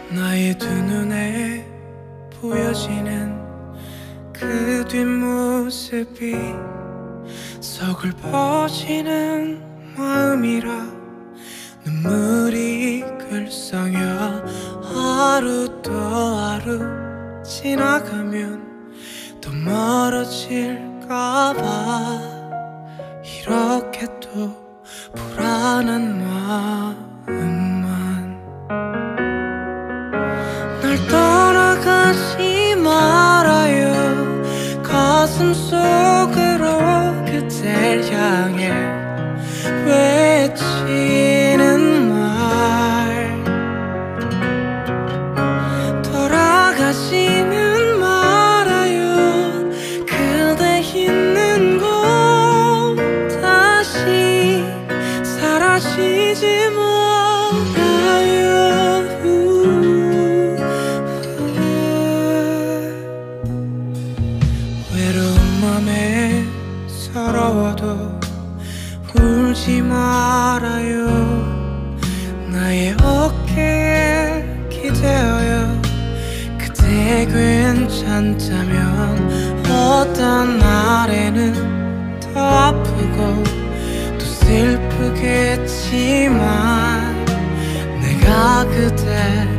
나의 두 눈에 보여지는 그 뒷모습이 서글퍼지는 마음이라 눈물이 글썽여 하루 또 하루 지나가면 더 멀어질까봐 이렇게 또 불안한 마음만 날 떠나가지 말아요 가슴 속으로 그댈 향해 외치는 말 돌아가지는 말아요 그대 있는 곳 다시 사라지지 말아요 외로운 맘에 서러워도 울지 말아요 나의 어깨에 기대어요 그대 괜찮다면 어떤 날에는 더 아프고 또 슬프겠지만 내가 그대